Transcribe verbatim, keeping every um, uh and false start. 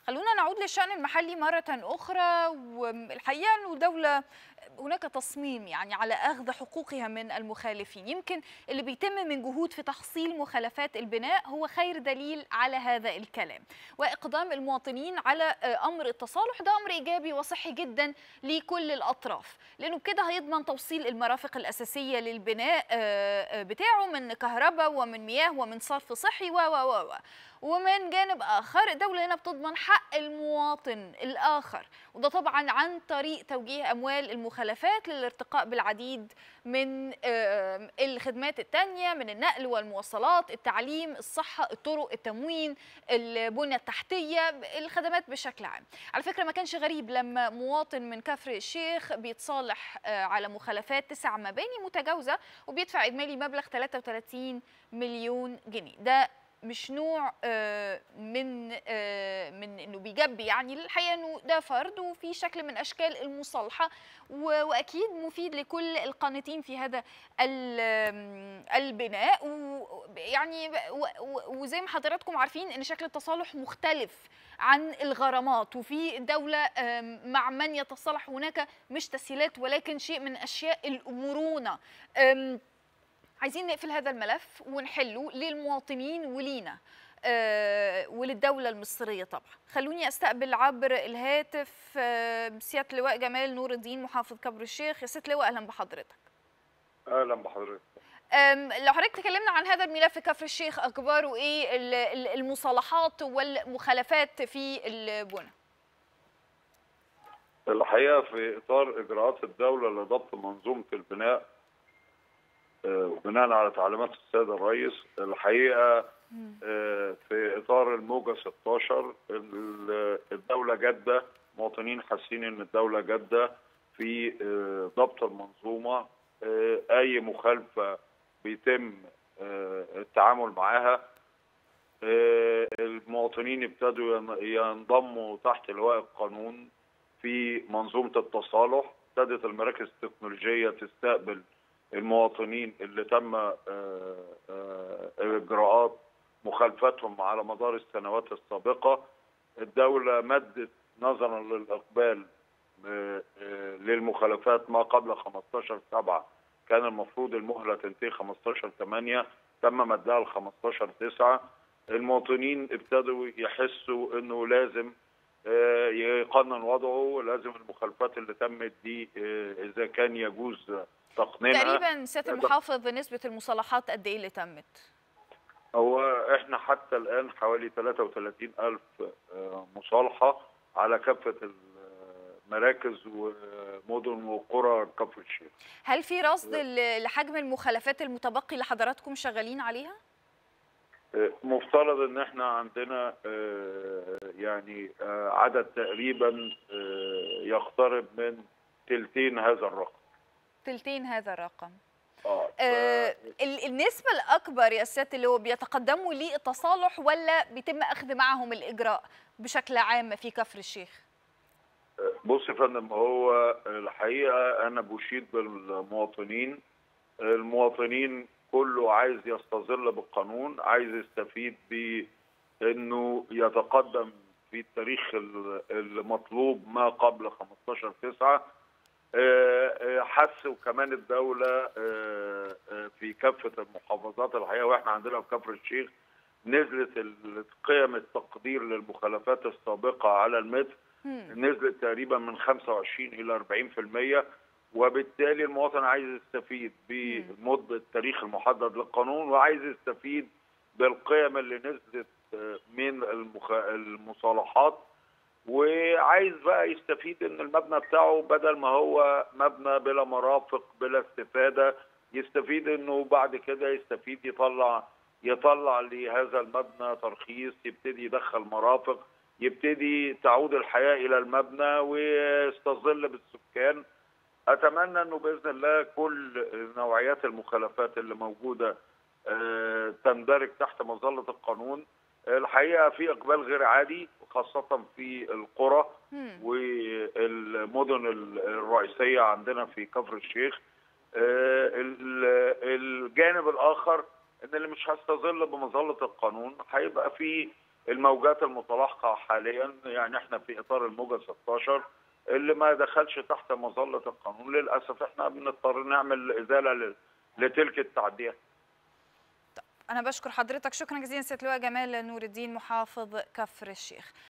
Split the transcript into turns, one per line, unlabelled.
خلونا نعود للشأن المحلي مرة أخرى. والحقيقة أنه دولة هناك تصميم يعني على أخذ حقوقها من المخالفين. يمكن اللي بيتم من جهود في تحصيل مخالفات البناء هو خير دليل على هذا الكلام، وإقدام المواطنين على أمر التصالح ده أمر إيجابي وصحي جدا لكل الأطراف، لأنه كده هيضمن توصيل المرافق الأساسية للبناء بتاعه من كهرباء ومن مياه ومن صرف صحي و و و ومن جانب آخر الدولة هنا بتضمن حق المواطن الآخر، وده طبعا عن طريق توجيه أموال المخالفات للارتقاء بالعديد من الخدمات التانية، من النقل والمواصلات، التعليم، الصحة، الطرق، التموين، البنية التحتية، الخدمات بشكل عام. على فكرة ما كانش غريب لما مواطن من كفر الشيخ بيتصالح على مخالفات تسع مباني متجاوزة وبيدفع إجمالي مبلغ ثلاثة وثلاثين مليون جنيه. ده مش نوع من من انه بيجبي، يعني الحقيقه انه ده فرد وفي شكل من اشكال المصالحه، واكيد مفيد لكل القانتين في هذا البناء. ويعني وزي ما حضراتكم عارفين ان شكل التصالح مختلف عن الغرامات، وفي الدوله مع من يتصالح هناك مش تسهيلات ولكن شيء من اشياء المرونه. عايزين نقفل هذا الملف ونحله للمواطنين ولينا آه وللدولة المصرية طبعا. خلوني استقبل عبر الهاتف آه سيادة اللواء جمال نور الدين محافظ كفر الشيخ. يا سيادة اللواء اهلا بحضرتك.
اهلا بحضرتك.
لو حضرتك تكلمنا عن هذا الملف كفر الشيخ، اخباره ايه المصالحات والمخالفات في البنى؟
الحقيقة في اطار اجراءات الدولة لضبط منظومة البناء بناء على تعليمات السيد الرئيس، الحقيقه في اطار الموجه ستاشر الدوله جاده، مواطنين حاسين ان الدوله جاده في ضبط المنظومه. اي مخالفه بيتم التعامل معاها. المواطنين ابتدوا ينضموا تحت لواء القانون في منظومه التصالح. ابتدت المراكز التكنولوجيه تستقبل المواطنين اللي تم اجراءات مخالفتهم على مدار السنوات السابقه. الدوله مدت نظرا للاقبال للمخالفات ما قبل خمستاشر سبعة، كان المفروض المهله تنتهي خمستاشر ثمانية، تم مدها ل خمستاشر تسعة. المواطنين ابتدوا يحسوا انه لازم يقنن وضعه، لازم المخالفات اللي تمت دي اذا كان يجوز تقنينها.
تقريبا سياده المحافظ نسبه المصالحات قد ايه اللي تمت؟
هو احنا حتى الان حوالي ثلاثة وثلاثين ألف مصالحه على كافه المراكز ومدن وقرى كفر الشيخ.
هل في رصد لحجم المخالفات المتبقي اللي حضراتكم شغالين عليها؟
مفترض ان احنا عندنا يعني عدد تقريبا يقترب من تلتين هذا الرقم.
تلتين هذا الرقم.
اه
آه النسبة الأكبر يا سيادة اللي هو بيتقدموا للتصالح ولا بيتم أخذ معهم الإجراء بشكل عام في كفر الشيخ؟
بص يا فندم، هو الحقيقة أنا بشيد بالمواطنين. المواطنين كله عايز يستظل بالقانون، عايز يستفيد بأنه يتقدم في التاريخ المطلوب ما قبل خمستاشر تسعة. حسوا كمان الدولة في كافة المحافظات الحقيقة، واحنا عندنا في كفر الشيخ نزلت قيم التقدير للمخالفات السابقة على المتر، نزلت تقريبا من خمسة وعشرين إلى أربعين بالمئة، وبالتالي المواطن عايز يستفيد بمدة التاريخ المحدد للقانون، وعايز يستفيد بالقيم اللي نزلت من المصالحات، وعايز بقى يستفيد ان المبنى بتاعه بدل ما هو مبنى بلا مرافق بلا استفاده، يستفيد انه بعد كده يستفيد يطلع يطلع لهذا المبنى ترخيص، يبتدي يدخل مرافق، يبتدي تعود الحياه الى المبنى ويستظل بالسكان. اتمنى انه باذن الله كل نوعيات المخالفات اللي موجوده تندرج تحت مظله القانون. الحقيقه في اقبال غير عادي خاصه في القرى والمدن الرئيسيه عندنا في كفر الشيخ. الجانب الاخر ان اللي مش هيستظل بمظله القانون هيبقى في الموجات المتلاحقه حاليا، يعني احنا في اطار الموجه ستاشر اللي ما دخلش تحت مظله القانون، للاسف احنا بنضطر نعمل ازاله لتلك التعديات.
أنا بشكر حضرتك شكرا جزيلا سيادة اللواء جمال نور الدين محافظ كفر الشيخ.